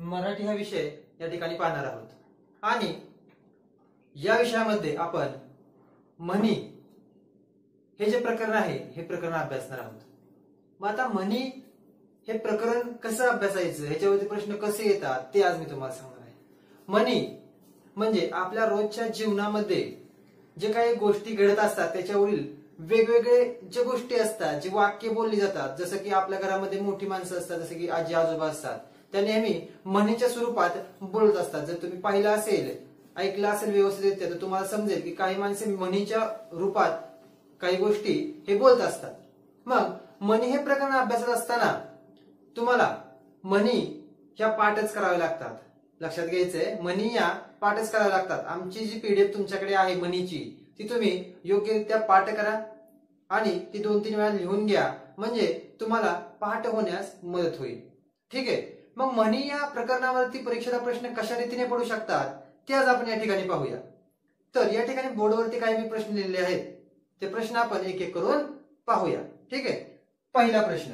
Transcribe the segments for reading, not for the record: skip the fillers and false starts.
मराठी हा विषय या ठिकाणी पाहणार आहोत आणि या विषयामध्ये आपण म्हणी हे जे प्रकरण आहे हे प्रकरण अभ्यासणार आहोत। मग आता म्हणी हे प्रकरण कसं अभ्यासायचं, ह्याच्यावरती प्रश्न कसे येतात ते आज मी तुम्हाला सांगणार आहे। म्हणी म्हणजे आपल्या रोजच्या जीवनामध्ये जे काही गोष्टी घडत असतात त्याच्यावरील वेगवेगळे जे गोष्टी असतात, जी वाक्य बोलली जातात, जसं की आपल्या घरामध्ये मोठी माणसं असतात, जसं की आजी आजोबा असतात, त्या नेहमी म्हणीच्या स्वरूपात बोलत असतात। जर तुम्ही पाहिलं असेल, ऐकलं असेल व्यवस्थित तर तुम्हाला समजेल की काही माणसे म्हणीच्या रूपात काही गोष्टी हे बोलत असतात। मग म्हणी हे प्रकरण अभ्यासत असताना तुम्हाला म्हणी ह्या पाठच कराव्या लागतात। लक्षात घ्यायचंय, म्हणी या पाठच कराव्या लागतात। आमची जी पीडीएफ तुमच्याकडे आहे म्हणीची, ती तुम्ही योग्यरित्या पाठ करा आणि ती 2-3 वेळा लिहून घ्या, म्हणजे तुम्हाला पाठ होण्यास मदत होईल। ठीक आहे। मग म्हणी या प्रकरणावरती परीक्षेचा प्रश्न कशा रीतीने पडू शकतात ते आज आपण या ठिकाणी पाहूया। तर या ठिकाणी बोर्डवरती काही मी प्रश्न लिहिलेले आहेत, ते प्रश्न आपण एक एक करून पाहूया। ठीक आहे। पहिला प्रश्न,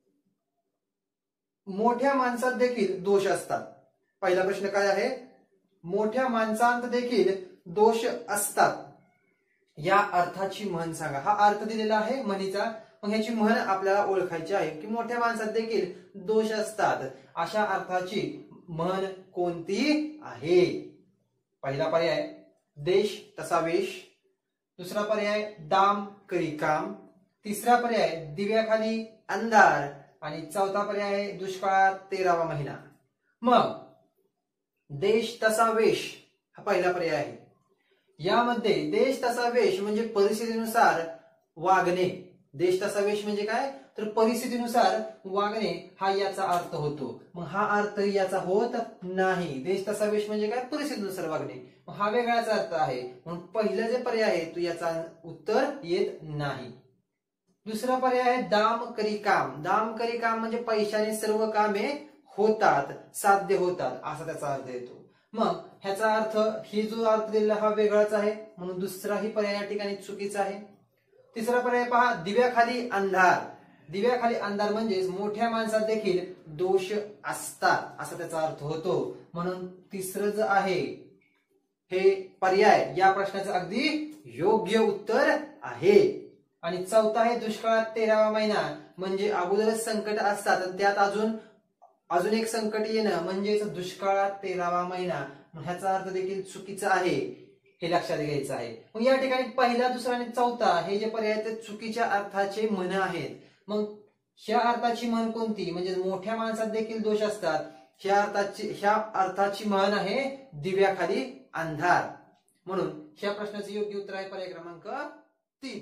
मोठ्या माणसात देखील दोष असतात। पहिला प्रश्न काय आहे? मोठ्या माणसांत देखील दोष असतात या अर्थाची म्हण सांगा। हा अर्थ दिलेला आहे म्हणीचा, मग ह्याची म्हण आपल्याला ओळखायची आहे की मोठ्या माणसात देखील दोष असतात अशा अर्थाची म्हण कोणती आहे? पहिला पर्याय देश तसा वेश, दुसरा पर्याय दाम करी काम, तिसरा पर्याय दिव्याखाली अंधार आणि चौथा पर्याय दुष्काळात 13वा महिना। मग देश तसा वेश हा पहिला पर्याय आहे। यामध्ये देश तसा वेश म्हणजे परिस्थितीनुसार वागणे। देश तसा वेश म्हणजे काय? तर परिस्थितीनुसार वागणे हा याचा अर्थ होतो। मग हा अर्थ याचा होत नाही। देश तसा वेश म्हणजे काय? परिस्थितीनुसार वागणे। मग हा वेगळाच अर्थ आहे, म्हणून पहिला जे पर्याय आहे तो याचा उत्तर येत नाही। दुसरा पर्याय आहे दाम करी काम। दाम करी काम म्हणजे पैशाने सर्व कामे होतात, साध्य होतात असा त्याचा अर्थ येतो। मग ह्याचा अर्थ ही जो अर्थ दिलेला हा वेगळाच आहे, म्हणून दुसराही पर्याय या ठिकाणी चुकीचा आहे। तिसरा पर्याय पहा, दिव्याखाली अंधार। दिव्याखाली अंधार म्हणजे मोठ्या माणसात देखील दोष असतात असा त्याचा अर्थ होतो, म्हणून तिसरं जे आहे हे पर्याय या प्रश्नाचं अगदी योग्य उत्तर आहे। आणि चौथा आहे दुष्काळात 13वा महिना, म्हणजे अगोदरच संकट असतात आणि त्यात अजून एक संकट येणं म्हणजेच दुष्काळात 13वा महिना, ह्याचा अर्थ देखील चुकीचा आहे, हे लक्षात घ्यायचं आहे। मग या ठिकाणी पहिला, दुसरा आणि चौथा हे जे पर्याय ते चुकीच्या अर्थाचे म्हण आहेत। मग ह्या अर्थाची म्हण कोणती? म्हणजे मोठ्या माणसात देखील दोष असतात ह्या अर्थाची म्हण आहे दिव्याखाली अंधार, म्हणून ह्या प्रश्नाचे योग्य उत्तर आहे पर्याय क्रमांक 3।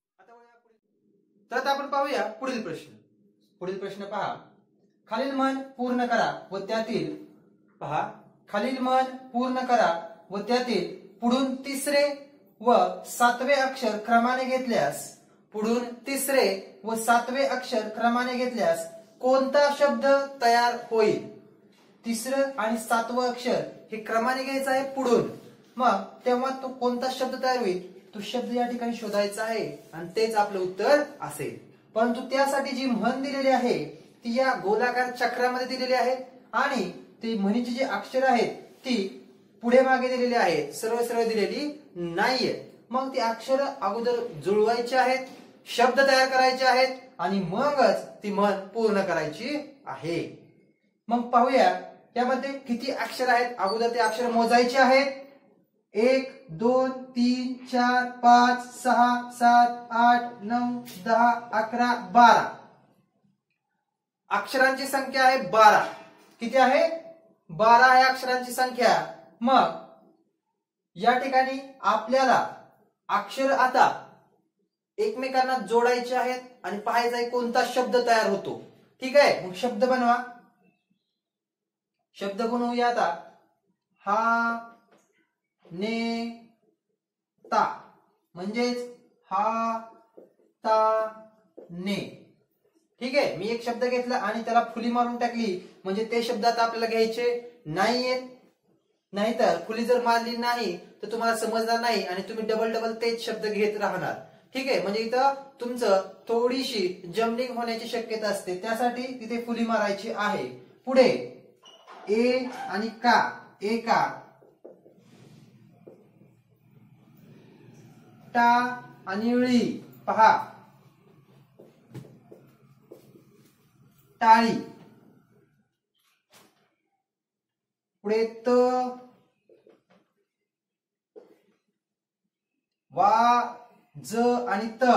तर आता आपण पाहूया पुढील प्रश्न। पुढील प्रश्न पहा, खालील म्हण पूर्ण करा व त्यातील खालील म्हण पूर्ण करा व त्यातील पुढून तिसरे व सातवे अक्षर क्रमाने घेतल्यास कोणता शब्द तयार होईल? तिसरं आणि सातवं अक्षर हे क्रमाने घ्यायचं आहे पुढून, मग तेव्हा तो कोणता शब्द तयार होईल तो शब्द या ठिकाणी शोधायचा आहे आणि तेच आपलं उत्तर असेल। परंतु त्यासाठी जी म्हण दिलेली आहे ती या गोलाकार चक्रामध्ये दिलेली आहे आणि ती म्हणीची जी अक्षर आहेत ती पुढे मागे दिलेली आहेत, सरळ सरळ दिलेली नाहीये। मग ती अक्षर अगोदर जुळवायची आहेत, शब्द तयार करायचे आहेत आणि मगच ती म्हण पूर्ण करायची आहे। मग पाहूया यामध्ये किती अक्षर आहेत, अगोदर ते अक्षर मोजायचे आहेत। 1 2 3 4 5 6 7 8 9 10 11 12 अक्षरांची संख्या आहे 12। किती आहे? 12 आहे अक्षरांची संख्या। मग या ठिकाणी आपल्याला अक्षर आता एकमेकांना जोडायचे आहेत आणि पाहायचं आहे कोणता शब्द तयार होतो। ठीक आहे, मग शब्द बनवा। शब्द बनवूया आता। हा ने ता म्हणजेच हा ता ने। ठीक आहे, मी एक शब्द घेतला आणि त्याला फुली मारून टाकली म्हणजे ते शब्द आता आपल्याला घ्यायचे नाहीयेत। नाहीतर फुली जर मारली नाही तर तुम्हाला समजणार नाही आणि तुम्ही डबल तेच शब्द घेत राहणार। ठीक आहे, म्हणजे इथं तुमचं थोडीशी जम्बलिंग होण्याची शक्यता असते, त्यासाठी तिथे फुली मारायची आहे। पुढे ए आणि का, एका, टा आणि ळी, पहा टाळी, पुढे त, वा, ज आणि त.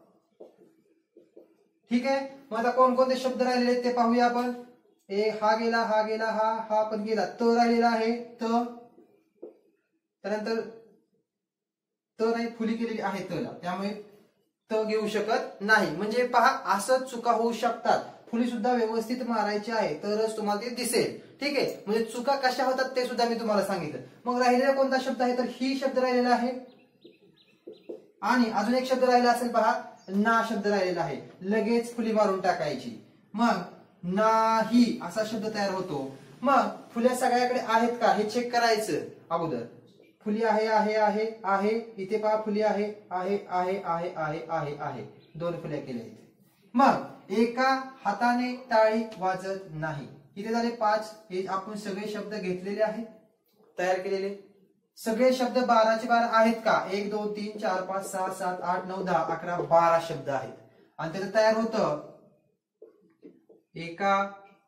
ठीक आहे, मग आता कोणकोणते शब्द राहिलेले ते पाहूया आपण. हा गेला, हा गेला, हा पण गेला. त राहिलेला आहे, त. त्यानंतर त नाही, फुली केलेली आहे तला, त्यामुळे त घेऊ शकत नाही. म्हणजे पहा, असं चुका होऊ शकतात. फुली सुद्धा व्यवस्थित मारायची आहे तरच तुम्हाला ते दिसेल. ठीक आहे, म्हणजे चुका कशा होतात ते सुद्धा मी तुम्हाला सांगितलं. मग राहिलेला कोणता शब्द आहे तर ही शब्द राहिलेला आहे. आणि अजून एक शब्द राहिला असेल पहा, ना शब्द राहिलेला आहे. लगेच फुली मारून टाकायची. मग नाही असा शब्द तयार होतो. मग फुल्या सगळ्याकडे आहेत का हे चेक करायचं अगोदर. फुली आहे, आहे, आहे, आहे. इथे पहा फुली आहे, आहे, आहे, आहे, आहे, आहे, आहे. 2 फुल्या केल्या इथे. मग एका हाताने टाळी वाजत नाही. इथे झाले 5. हे आपण सगळे शब्द घेतलेले आहेत, तयार केलेले. सगळे शब्द 12चे 12 आहेत का? 1 2 3 4 5 6 7 8 9 10 11 12 शब्द आहेत. आणि त्याचं तयार होतं एका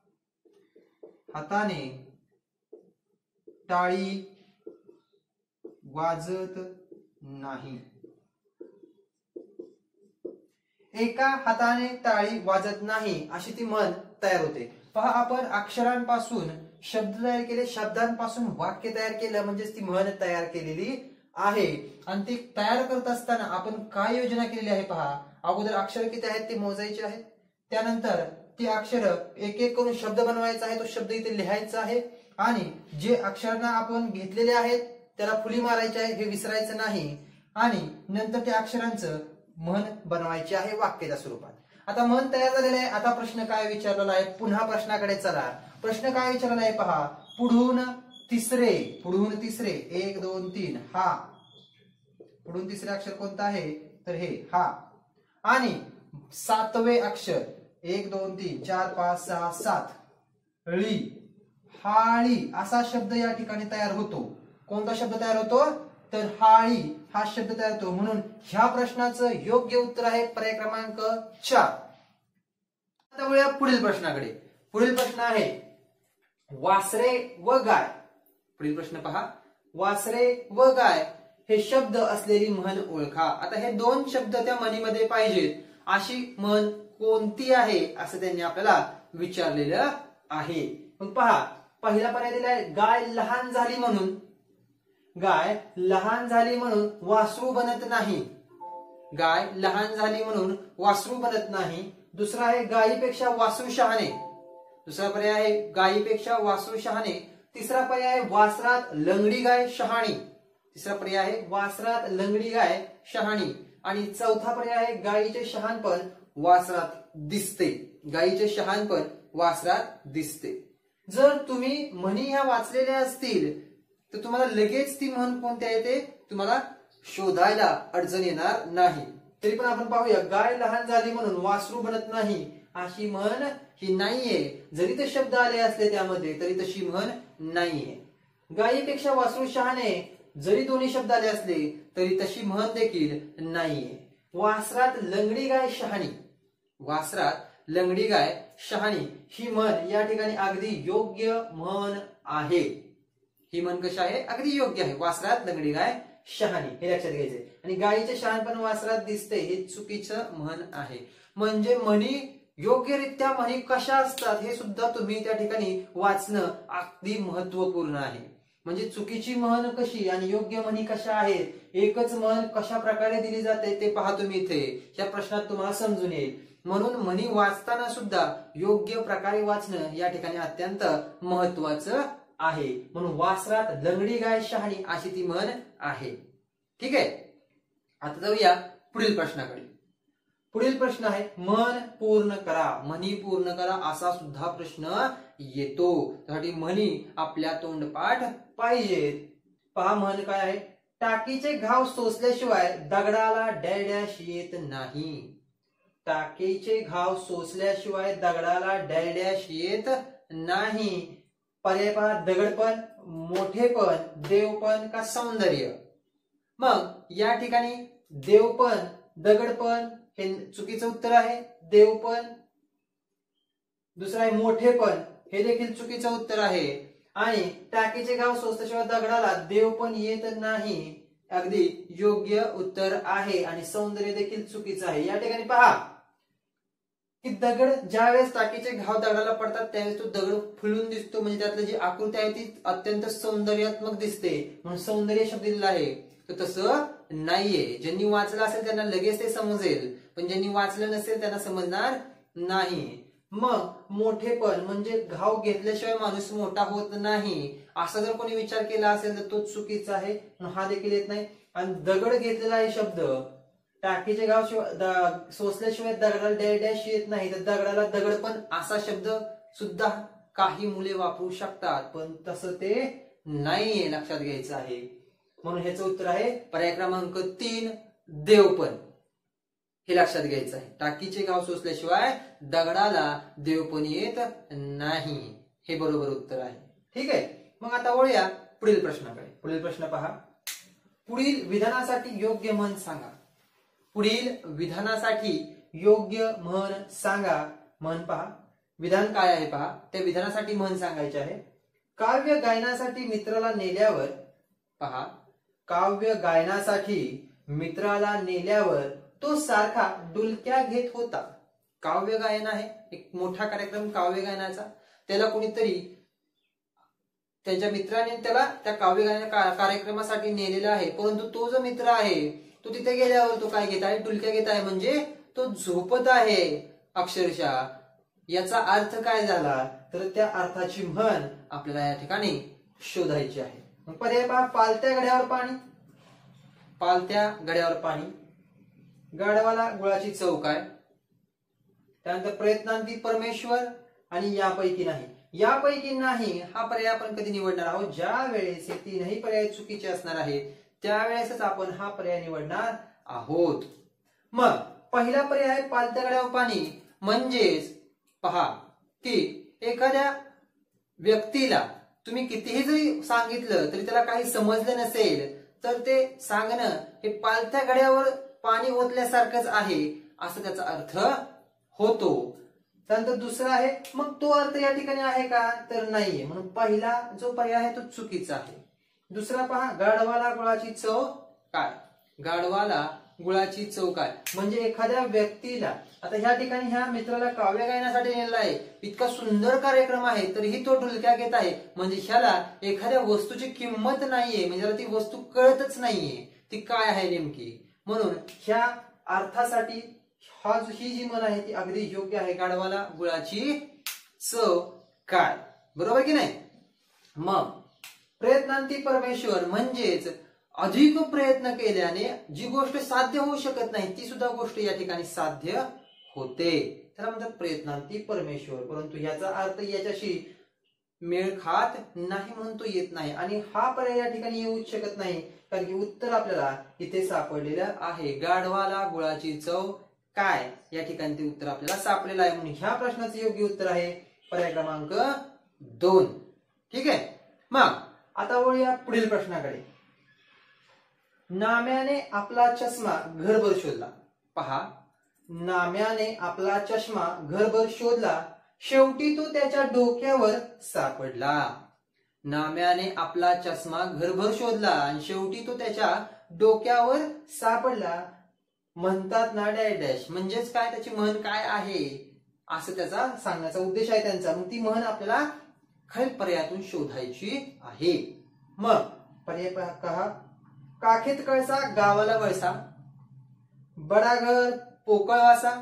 हाताने टाळी वाजत नाही. एका हाताने टाळी वाजत नाही अशी ती म्हण तयार होते. पहा, आपण अक्षरांपासून शब्द तयार केले, शब्दांपासून वाक्य तयार केलं, म्हणजेच ती म्हण तयार केलेली आहे. आणि ती तयार करत असताना आपण काय योजना केलेली आहे पहा. अगोदर अक्षर किती आहेत ते मोजायचे आहेत. त्यानंतर ती अक्षर एक एक करून शब्द बनवायचा आहे, तो शब्द इथे लिहायचा आहे. आणि जे अक्षरांना आपण घेतलेले आहेत त्याला फुली मारायची आहे हे विसरायचं नाही. आणि नंतर त्या अक्षरांचं म्हण बनवायची आहे वाक्याच्या स्वरूपात. आता म्हण तयार झालेलं आहे. आता प्रश्न काय विचारलेला आहे, पुन्हा प्रश्नाकडे चला. प्रश्न काय विचारलेला आहे पहा. पुढून तिसरे, पुढून तिसरे 1 2 3 हा. पुढून तिसरे अक्षर कोणतं आहे तर हे हा. आणि 7वे अक्षर 1 2 3 4 5 6 7 ळी, हाळी असा शब्द या ठिकाणी तयार होतो. कोणता शब्द तयार होतो तर हाळी हा शब्द तयार होतो. म्हणून ह्या प्रश्नाचं योग्य उत्तर आहे पर्याय क्रमांक 4. आता वळूया पुढील प्रश्नाकडे. पुढील प्रश्न आहे वासरे व गाय. पुढील प्रश्न पहा, वासरे व गाय हे शब्द असलेली म्हण ओळखा. आता हे 2 शब्द त्या म्हणीमध्ये पाहिजेत अशी म्हण कोणती आहे असं त्यांनी आपल्याला विचारलेलं आहे. मग पहा, पहिला पर्याय दिलाय गाय लहान झाली म्हणून. गाय लहान झाली म्हणून वासरू बनत नाही. गाय लहान झाली म्हणून वासरू बनत नाही. दुसरा आहे गायीपेक्षा वासरू शहाणे. दुसरा पर्याय आहे गायीपेक्षा वासरू शहाणे. तिसरा पर्याय आहे वासरात लंगडी गाय शहाणी. तिसरा पर्याय आहे वासरात लंगडी गाय शहाणी. आणि चौथा पर्याय आहे गायीचे शहाणपण वासरात दिसते. गायीचे शहाणपण वासरात दिसते. जर तुम्ही म्हणी ह्या वाचलेल्या असतील तर तुम्हाला लगेच ती म्हण कोणत्या येते तुम्हाला शोधायला अडचण येणार नाही. तरी पण आपण पाहूया, गाय लहान झाली म्हणून वासरू बनत नाही अशी म्हण ही नाहीये. जरी ते शब्द आले असले त्यामध्ये तरी तशी म्हण नाहीये. गायीपेक्षा वासरू शहाणे जरी दोन्ही शब्द आले असले तरी तशी म्हण देखील नाहीये. वासरात लंगडी गाय शहाणी, वासरात लंगडी गाय शहाणी ही म्हण या ठिकाणी अगदी योग्य म्हण आहे. ही म्हण कशी आहे, अगदी योग्य आहे. वासरात लंगडी गाय शहाणी हे लक्षात घ्यायचे. आणि गायीचे शहाणपण वासरात दिसते हे चुकीचं म्हण आहे. म्हणजे म्हणी योग्यरित्या म्हणी कशा असतात हे सुद्धा तुम्ही त्या ठिकाणी वाचणं अगदी महत्वपूर्ण आहे. म्हणजे चुकीची म्हण कशी आणि योग्य म्हणी कशा आहेत, एकच म्हण कशा प्रकारे दिली जाते ते पहा तुम्ही इथे. या प्रश्नात तुम्हाला समजून येईल. म्हणून म्हणी वाचताना सुद्धा योग्य प्रकारे वाचणं या ठिकाणी अत्यंत महत्वाचं आहे. म्हणून वासरात लंगडी गाय शहाणी अशी ती म्हण आहे. ठीक आहे, आता जाऊया पुढील प्रश्नाकडे. पुढील प्रश्न आहे म्हण पूर्ण करा. म्हणी पूर्ण करा असा सुद्धा प्रश्न येतो. त्यासाठी म्हणी आपल्या तोंडपाठ पाहिजेत. पहा म्हण काय आहे. टाकीचे घाव सोसल्याशिवाय दगडाला डॅश येत नाही. टाकीचे घाव सोसल्याशिवाय दगडाला डॅश येत नाही. पर्याय पहा, दगडपण, मोठेपण, देवपण का सौंदर्य. मग या ठिकाणी देवपण, दगडपण हे चुकीचं उत्तर आहे. देवपण, दुसरं आहे मोठेपण, हे देखील चुकीचं उत्तर आहे. आणि टाकीचे गाव स्वस्तशिवाय दगडाला देवपण येत नाही, अगदी योग्य उत्तर आहे. आणि सौंदर्य देखील चुकीचं आहे. या ठिकाणी पहा की दगड ज्यावेळेस टाकीचे घाव दगडाला पडतात त्यावेळेस तो दगड फुलून दिसतो, म्हणजे त्यातली जी आकृती आहे ती अत्यंत सौंदर्यात्मक दिसते, म्हणून सौंदर्य शब्द दिलेला आहे. तर तसं नाहीये. ज्यांनी वाचलं असेल त्यांना लगेच ते समजेल, पण ज्यांनी वाचलं नसेल त्यांना समजणार नाही. मग मोठेपण म्हणजे घाव घेतल्याशिवाय माणूस मोठा होत नाही, असा जर कोणी विचार केला असेल तर तो चुकीचा आहे, हा देखील येत नाही. आणि दगड घेतलेला आहे शब्द, टाकीचे गाव सोसल्याशिवाय दगडाला डॅश येत नाही, तर दगडाला दगडपण असा शब्द सुद्धा काही मुले वापरू शकतात, पण तसं ते नाहीये, लक्षात घ्यायचं आहे. म्हणून ह्याचं उत्तर आहे पर्याय क्रमांक 3 देवपण, हे लक्षात घ्यायचं आहे. टाकीचे गाव सोसल्याशिवाय दगडाला देवपण येत नाही, हे बरोबर उत्तर आहे. ठीक आहे. मग आता वळूया पुढील प्रश्नाकडे. पुढील प्रश्न पहा, पुढील विधानासाठी योग्य म्हण सांगा. पुढील विधानासाठी योग्य म्हण सांगा. म्हण पहा, विधान काय आहे पहा, त्या विधानासाठी म्हण सांगायचे आहे. काव्य गायनासाठी मित्राला नेल्यावर, पहा, काव्य गायनासाठी मित्राला नेल्यावर तो सारखा डुलक्या घेत होता. काव्य गायन आहे, एक मोठा कार्यक्रम काव्य गायनाचा. त्याला कोणीतरी त्यांच्या मित्राने त्याला त्या काव्य गायन कार्यक्रमासाठी नेलेला आहे, परंतु तो जो मित्र आहे तो तिथे गेल्यावर तो काय घेत आहे, डुलक्या घेत आहे, म्हणजे तो झोपत आहे अक्षरशः. याचा अर्थ काय झाला, तर त्या अर्थाची म्हण आपल्याला या ठिकाणी शोधायची आहे. पर्याय पहा, पालत्या गड्यावर पाणी, पालत्या गड्यावर पाणी, गाढवाला गुळाची चव काय, त्यानंतर प्रयत्नांती परमेश्वर, आणि यापैकी नाही. यापैकी नाही हा पर्याय आपण कधी निवडणार आहोत, ज्या वेळेस हे तीनही पर्याय चुकीचे असणार आहेत त्यावेळेसच आपण हा पर्याय निवडणार आहोत. मग पहिला पर्याय आहे पालत्या गड्यावर पाणी, म्हणजेच पहा की एखाद्या व्यक्तीला तुम्ही कितीही जरी सांगितलं तरी त्याला काही समजलं नसेल तर ते सांगणं हे पालत्या गड्यावर पाणी ओतल्यासारखंच आहे, असं त्याचा अर्थ होतो. त्यानंतर दुसरा आहे, मग तो अर्थ या ठिकाणी आहे का, तर नाहीये, म्हणून पहिला जो पर्याय आहे तो चुकीचा आहे. दुसरा पहा, गाढवाला गुळाची चव काय, गाढवाला गुळाची चव काय, म्हणजे एखाद्या व्यक्तीला, आता ह्या ठिकाणी ह्या मित्राला काव्य गायनासाठी नेलेला आहे, इतका सुंदर कार्यक्रम आहे तरीही तो डुलक्या घेत आहे, म्हणजे ह्याला एखाद्या वस्तूची किंमत नाहीये, म्हणजे ती वस्तू कळतच नाहीये ती काय आहे नेमकी. म्हणून ह्या अर्थासाठी ही जी म्हण आहे ती अगदी योग्य आहे, गाढवाला गुळाची चव काय, बरोबर की नाही. मग प्रयत्नांती परमेश्वर, म्हणजेच अधिक प्रयत्न केल्याने जी गोष्ट साध्य होऊ शकत नाही ती सुद्धा गोष्ट या ठिकाणी साध्य होते, त्याला म्हणतात प्रयत्नांती परमेश्वर. परंतु याचा अर्थ याच्याशी मेळ खात नाही म्हणून तो येत नाही, आणि हा पर्याय या ठिकाणी येऊच शकत नाही, कारण की उत्तर आपल्याला इथे सापडलेलं आहे. गाढवाला गुळाची चव काय, या ठिकाणी ते उत्तर आपल्याला सापडलेलं आहे, म्हणून ह्या प्रश्नाचं योग्य उत्तर आहे पर्याय क्रमांक 2. ठीक आहे. मग आता वळूया पुढील प्रश्नाकडे. नाम्याने आपला चष्मा घरभर शोधला. पहा, नाम्याने आपला चष्मा घरभर शोधला, शेवटी तो त्याच्या डोक्यावर सापडला. नाम्याने आपला चष्मा घरभर शोधला आणि शेवटी तो त्याच्या डोक्यावर सापडला. म्हणतात ना डॅश, म्हणजेच काय, त्याची म्हण काय आहे असं त्याचा सांगण्याचा उद्देश आहे त्यांचा. मग ती म्हण आपल्याला खालील पर्यायातून शोधायची आहे. मग पर्याय पहा, काखेत कळसा गावाला वळसा, बडा घर पोकळ वासा,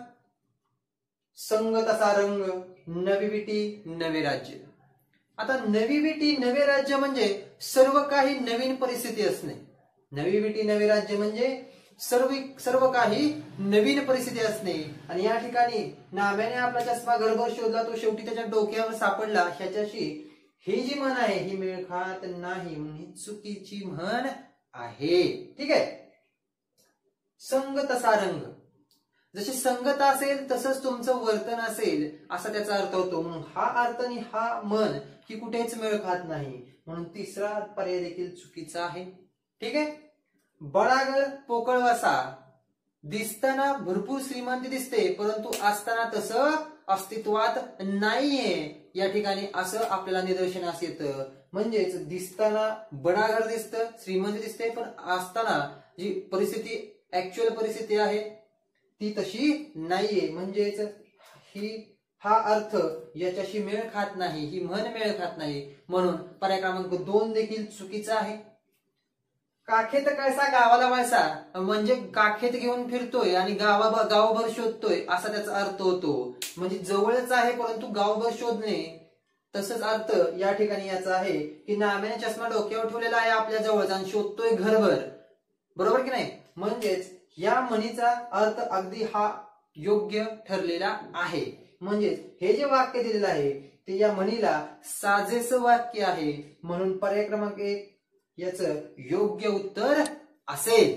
संग तसा रंग, नवी विटी नवे राज्य. आता नवी विटी नवे राज्य म्हणजे सर्व काही नवीन परिस्थिती असणे. नवी विटी नवे राज्य म्हणजे सर्व काही नवीन परिस्थिती असणे. आणि या ठिकाणी नाम्याने आपला चष्मा घरभर शोधला, तो शेवटी त्याच्या डोक्यावर सापडला, ह्याच्याशी ही जी म्हण आहे ही मेळ खात नाही, म्हणून ही चुकीची म्हण आहे. ठीक आहे. संग तसा रंग, जशी संगत असेल तसंच तुमचं वर्तन असेल असा त्याचा अर्थ होतो. म्हणून हा अर्थ आणि हा मन ही कुठेच मेळ खात नाही, म्हणून तिसरा पर्याय देखील चुकीचा आहे. ठीक आहे. बळागर पोकळ वसा, दिसताना भरपूर श्रीमंत दिसते परंतु असताना तसं अस्तित्वात नाहीये. या ठिकाणी असं आपल्याला निदर्शनास येतं. म्हणजेच दिसताना बडागर दिसतं, श्रीमंत दिसते, पण असताना जी परिस्थिती ऍक्च्युअल परिस्थिती आहे ती तशी नाहीये. म्हणजेच हा अर्थ याच्याशी मेळ खात नाही, ही म्हण मेळ खात नाही. म्हणून पर्याय क्रमांक 2 देखील चुकीचा आहे. काखेत कैसा गावाला वळसा, म्हणजे काखेत घेऊन फिरतोय आणि गावभर शोधतोय असा त्याचा अर्थ होतो. म्हणजे जवळच आहे परंतु गावभर शोधणे. तसंच अर्थ या ठिकाणी याचा आहे की नाम्याने चष्मा डोक्यावर ठेवलेला आहे आपल्या जवळच आणि शोधतोय घरभर. बरोबर की नाही. म्हणजेच या म्हणीचा अर्थ अगदी हा योग्य ठरलेला आहे. म्हणजेच हे जे वाक्य दिलेलं आहे ते या म्हणीला साजेसं वाक्य आहे. म्हणून पर्याय क्रमांक 1 याचं योग्य उत्तर असेल.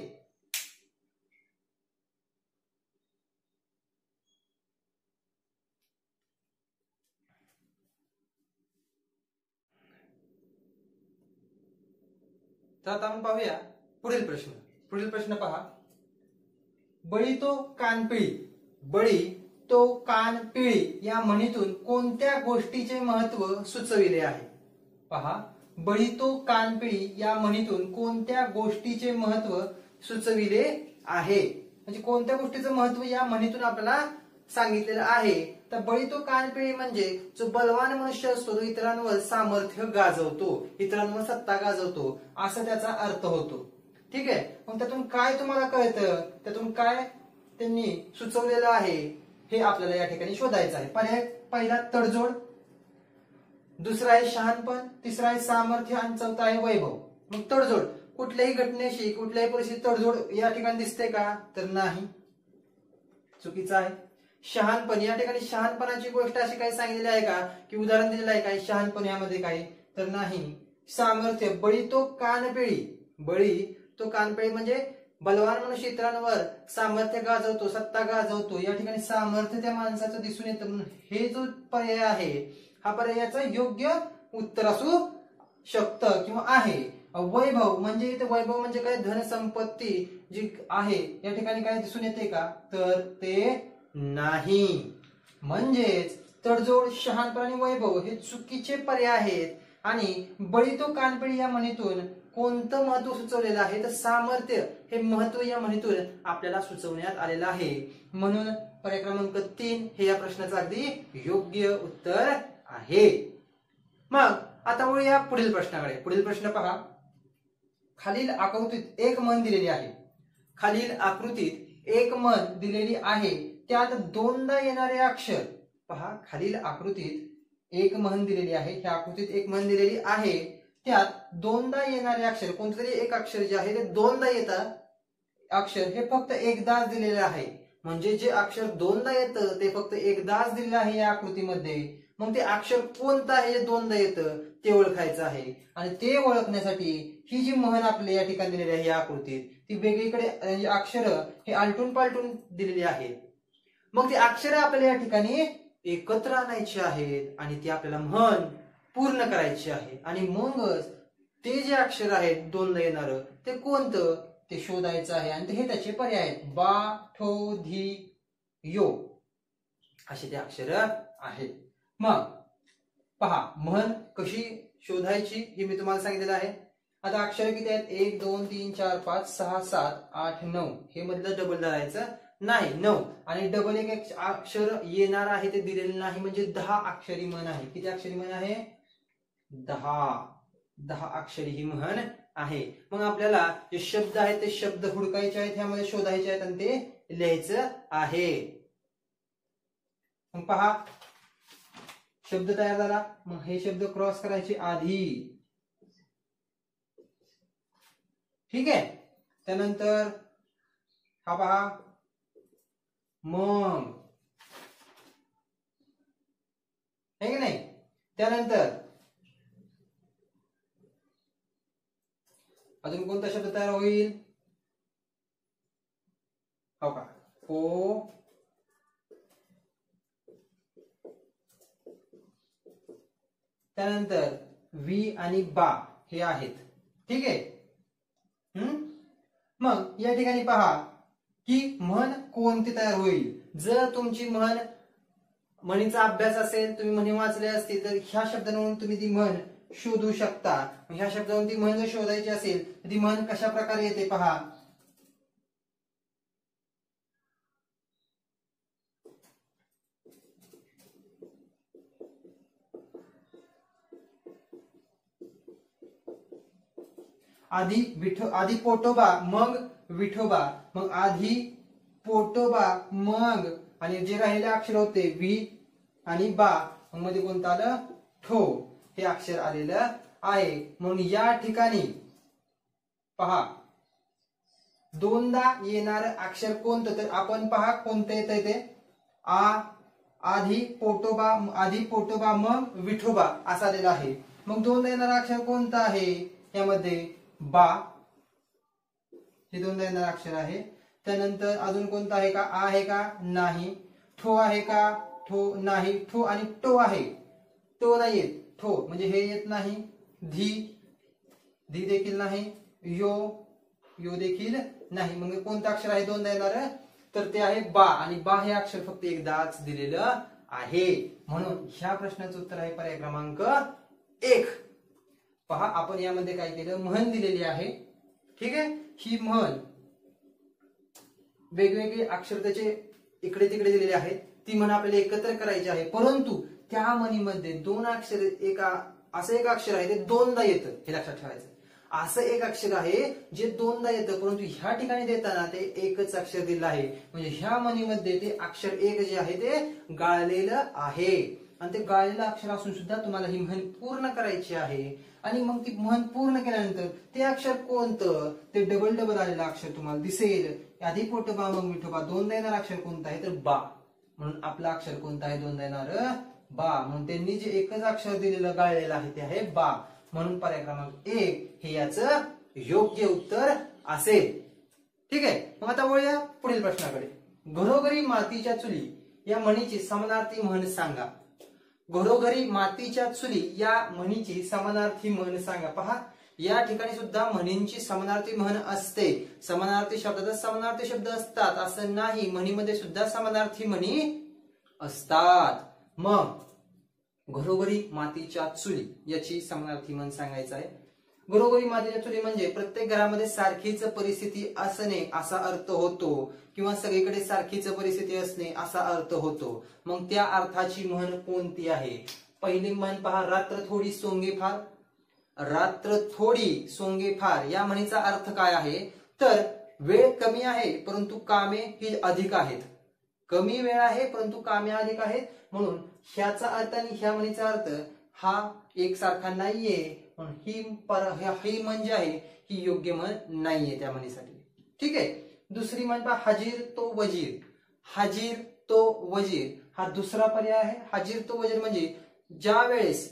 तर आता आपण पाहूया पुढील प्रश्न. पुढील प्रश्न पहा. बळी तो कानपिळी, बळी तो कानपिळी या म्हणीतून कोणत्या गोष्टीचे महत्व सुचविले आहे. पहा, बळी तो कानपिळी या म्हणीतून कोणत्या गोष्टीचे महत्व सुचविले आहे. म्हणजे कोणत्या गोष्टीचं महत्व या म्हणीतून आपल्याला सांगितलेलं आहे. तर बळी तो कानपिळी म्हणजे जो बलवान मनुष्य असतो तो इतरांवर सामर्थ्य गाजवतो, इतरांवर सत्ता गाजवतो असा त्याचा अर्थ होतो. ठीक आहे. मग त्यातून काय तुम्हाला कळतं, त्यातून काय त्यांनी सुचवलेलं आहे हे आपल्याला या ठिकाणी शोधायचं आहे. पर्याय पहिला तडजोड, दुसरा आहे शहाणपण, तिसरा आहे सामर्थ्य आणि चौथा आहे वैभव. मग तडजोड, कुठल्याही घटनेशी कुठल्याही परिस्थितीत तडजोड या ठिकाणी दिसते का, तर नाही, चुकीचा आहे. शहाणपण, या ठिकाणी शहाणपणाची गोष्ट अशी काही सांगितलेली आहे का, की उदाहरण दिलेलं आहे काय शहाणपण यामध्ये काही, तर नाही. सामर्थ्य, बळी तो कानपिळी, बळी तो कानपिळी म्हणजे बलवान मनुष्य इतरांवर सामर्थ्य गाजवतो, सत्ता गाजवतो. या ठिकाणी सामर्थ्य त्या माणसाचं दिसून येतं. म्हणून हे जो पर्याय आहे हा पर्यायाचं योग्य उत्तर असू शकतं किंवा आहे. वैभव म्हणजे इथे वैभव म्हणजे काय, धनसंपत्ती जी आहे या ठिकाणी काय दिसून येते का, तर ते नाही. म्हणजेच तडजोड, शहाणपण आणि वैभव हे चुकीचे पर्याय आहेत. आणि बळी तो कानपिळी या म्हणीतून कोणतं महत्व सुचवलेलं आहे, तर सामर्थ्य हे महत्व या म्हणीतून आपल्याला सुचवण्यात आलेलं आहे. म्हणून पर्याय क्रमांक 3 हे या प्रश्नाचं अगदी योग्य उत्तर आहे. मग आता वळूया पुढील प्रश्नाकडे. पुढील प्रश्न पहा. खालील आकृतीत एक म्हण दिलेली आहे, खालील आकृतीत एक म्हण दिलेली आहे, त्यात दोनदा येणारे अक्षर. पहा, खालील आकृतीत एक म्हण दिलेली आहे, ह्या आकृतीत एक म्हण दिलेली आहे, त्यात दोनदा येणारे अक्षर, कोणतरी एक अक्षर जे आहे ते दोनदा येतात. अक्षर हे फक्त एकदाच दिलेले आहे. म्हणजे जे अक्षर दोनदा येतं ते फक्त एकदाच दिलेलं आहे या आकृतीमध्ये. मग ते अक्षर कोणतं आहे जे दोनदा येतं ते ओळखायचं आहे. आणि ते ओळखण्यासाठी ही जी म्हण आपल्या या ठिकाणी दिलेली आहे या आकृतीत, ती वेगळीकडे म्हणजे अक्षर हे आलटून पालटून दिलेली आहेत. मग ती अक्षर आपल्याला या ठिकाणी एकत्र आणायची आहेत आणि ती आपल्याला म्हण पूर्ण करायची आहे. आणि मगच ते जे अक्षर आहेत दोनदा येणार ते कोणतं ते शोधायचं आहे. आणि हे त्याचे पर्याय आहेत, बा, ठो, धी, यो असे ते अक्षर आहेत. मग पहा, म्हण कशी शोधायची हे मी तुम्हाला सांगितलेलं आहे. आता अक्षर किती आहेत, 1 2 3 4 5 6 7 8 9, हे मधलं डबल धरायचं नाही, 9. आणि डबल एक अक्षर येणार आहे ते दिलेलं नाही. म्हणजे 10 अक्षरी म्हण आहे. किती अक्षरी म्हण आहे, 10 अक्षरी ही म्हण आहे. मग आपल्याला जे शब्द आहेत ते शब्द हुडकायचे आहेत, ह्यामध्ये शोधायचे आहेत आणि ते लिहायचं आहे. मग पहा, शब्द तयार झाला. मग हे शब्द क्रॉस करायचे आधी. ठीक आहे. त्यानंतर हा पहा, मग, है की नाही. त्यानंतर अजून कोणता शब्द तयार होईल, हो का, हो त्यानंतर वी आणि बा हे आहेत. ठीक आहे. मग या ठिकाणी पहा की म्हण कोणती तयार होईल. जर तुमची म्हणीचा अभ्यास असेल, तुम्ही म्हणी वाचले असतील, तर ह्या शब्दांवरून तुम्ही ती म्हण शोधू शकता. ह्या शब्दावरून ती म्हण जर शोधायची असेल तर ती म्हण कशा प्रकारे येते पहा. आधी पोटोबा मग विठोबा, मग आधी पोटोबा मग आणि जे राहिले अक्षर होते वी आणि बा, मग मध्ये कोणतं आलं ठो, हे अक्षर आलेलं आहे. म्हणून या ठिकाणी पहा दोनदा येणार अक्षर कोणतं, तर आपण पहा कोणतं येतंय ते आधी पोटोबा मग विठोबा असं आलेलं आहे. मग दोनदा येणार अक्षर कोणतं आहे यामध्ये बा, हे दोनदा येणार अक्षर आहे. त्यानंतर अजून कोणतं आहे का, आ आहे का नाही, ठो आहे का ठो नाही, ठो आणि टो आहे, टो नाही येत, ठो म्हणजे हे येत नाही. धी देखील नाही, यो देखील नाही. मग कोणतं अक्षर आहे दोनदा येणार, तर ते आहे बा, आणि बा हे अक्षर फक्त एकदाच दिलेलं आहे. म्हणून ह्या प्रश्नाचं उत्तर आहे पर्याय क्रमांक 1. पहा आपण यामध्ये काय केलं, म्हण दिलेली आहे. ठीक आहे. ही म्हण वेगवेगळे अक्षर त्याचे इकडे तिकडे दिलेले आहेत. ती म्हण आपल्याला एकत्र करायची आहे, परंतु त्या म्हणीमध्ये दोन अक्षर असं एक अक्षर आहे ते दोनदा येतं, हे लक्षात ठेवायचं. असं एक अक्षर आहे जे दोनदा येतं, परंतु ह्या ठिकाणी देताना ते एकच अक्षर दिलं आहे. म्हणजे ह्या म्हणीमध्ये ते अक्षर एक जे आहे ते गाळलेलं आहे, आणि ते गाळलेलं अक्षर असून सुद्धा तुम्हाला ही म्हण पूर्ण करायची आहे. आणि मग ती म्हण पूर्ण केल्यानंतर ते अक्षर कोणतं, ते डबल आलेलं अक्षर तुम्हाला दिसेल. आधी पोटोबा मग विठोबा, दोनदा येणार अक्षर कोणतं आहे तर बा, म्हणून आपला अक्षर कोणता आहे दोनदा येणार बा. म्हणून त्यांनी जे एकच अक्षर दिलेलं गाळलेलं आहे ते आहे बा. म्हणून पर्याय क्रमांक 1 हे याचं योग्य उत्तर असेल. ठीक आहे. मग आता वळूया पुढील प्रश्नाकडे. घरोघरी मातीच्या चुली या म्हणीची समानार्थी म्हण सांगा. घरोघरी मातीच्या चुली या म्हणीची समानार्थी म्हण सांगा. पहा या ठिकाणी सुद्धा म्हणींची समानार्थी म्हण असते. समानार्थी शब्दात समानार्थी शब्द असतात असं नाही, म्हणीमध्ये सुद्धा समानार्थी म्हणी असतात. मग घरोघरी मातीच्या चुली याची समानार्थी म्हण सांगायचं आहे. घरोघरी मातीच्या चुली म्हणजे प्रत्येक घरामध्ये सारखीच परिस्थिती असणे असा अर्थ होतो, किंवा सगळीकडे सारखीच परिस्थिती असणे असा अर्थ होतो. मग त्या अर्थाची म्हण कोणती आहे. पहिली म्हण पहा, रात्र थोडी सोंगे फार. रात्र थोडी सोंगे फार या म्हणीचा अर्थ काय आहे, तर वेळ कमी आहे परंतु कामे ही अधिक आहेत. कमी वेळ आहे परंतु कामे अधिक आहेत, म्हणून ह्याचा अर्थ आणि ह्या म्हणीचा अर्थ हा एकसारखा नाहीये. म्हणून ही म्हण जी आहे ही योग्य म्हण नाहीये त्या म्हणीसाठी. ठीक आहे. दुसरी म्हण पहा, हजीर तो वजीर. हजीर तो वजीर हा दुसरा पर्याय आहे. हजीर तो वजीर म्हणजे ज्या वेळेस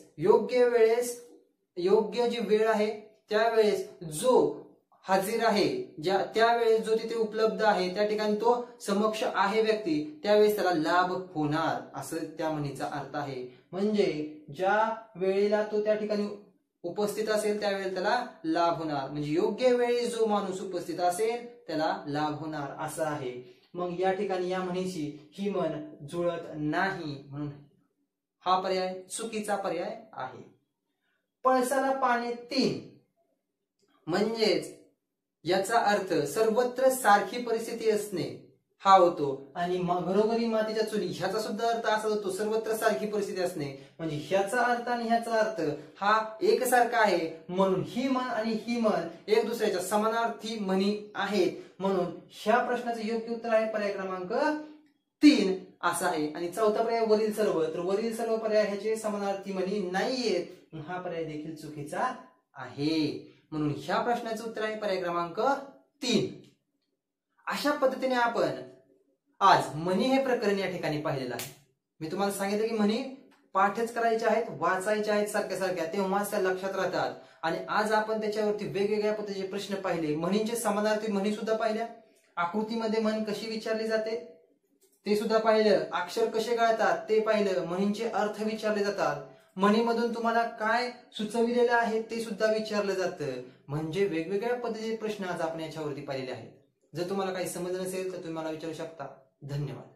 योग्य जी वेळ आहे त्यावेळेस जो हजीर आहे, त्यावेळेस जो तिथे उपलब्ध आहे त्या ठिकाणी तो समक्ष आहे व्यक्ती, त्यावेळेस त्याला लाभ होणार असं त्या म्हणीचा अर्थ आहे. म्हणजे ज्या वेळेला तो त्या ठिकाणी उपस्थित असेल त्यावेळेला त्याला लाभ होणार, म्हणजे योग्य वेळी जो माणूस उपस्थित असेल त्याला लाभ होणार असं आहे. मग या ठिकाणी या म्हणीची ही म्हण जुळत नाही, म्हणून हा पर्याय चुकीचा पर्याय आहे. पळसाला पाने 3 म्हणजेच याचा अर्थ सर्वत्र सारखी परिस्थिती असणे हा होतो. आणि घरोघरी मातीच्या चुली ह्याचा सुद्धा अर्थ असा होतो सर्वत्र सारखी परिस्थिती असणे, म्हणजे ह्याचा अर्थ आणि ह्याचा अर्थ हा एकसारखा आहे. म्हणून ही म्हण आणि ही म्हण एक दुसऱ्याच्या समानार्थी म्हणी आहेत. म्हणून ह्या प्रश्नाचं योग्य उत्तर आहे पर्याय क्रमांक 3 असा आहे. आणि चौथा पर्याय वरील सर्व, तर वरील सर्व पर्याय ह्याचे समानार्थी म्हणी नाहीयेत, हा पर्याय देखील चुकीचा आहे. म्हणून ह्या प्रश्नाचं उत्तर आहे पर्याय क्रमांक 3. अशा पद्धतीने आपण आज म्हणी हे प्रकरण या ठिकाणी पाहिलेलं आहे. मी तुम्हाला सांगितलं की म्हणी पाठच करायच्या आहेत, वाचायच्या आहेत सारख्या सारख्या, तेव्हाच त्या लक्षात राहतात. आणि आज आपण त्याच्यावरती वेगवेगळ्या पद्धतीचे प्रश्न पाहिले, म्हणींचे समानार्थी म्हणी सुद्धा पाहिल्या, आकृतीमध्ये म्हण कशी विचारली जाते ते सुद्धा पाहिलं, अक्षर कसे गाळतात ते पाहिलं, म्हणींचे अर्थ विचारले जातात. म्हणीमधून तुम्हाला काय सुचविलेलं आहे ते सुद्धा विचारलं जातं. म्हणजे वेगवेगळ्या पद्धतीचे प्रश्न आज आपण याच्यावरती पाहिलेले आहेत. जर तुम्हाला काही समजलं नसेल तर तुम्ही मला विचारू शकता. धन्यवाद.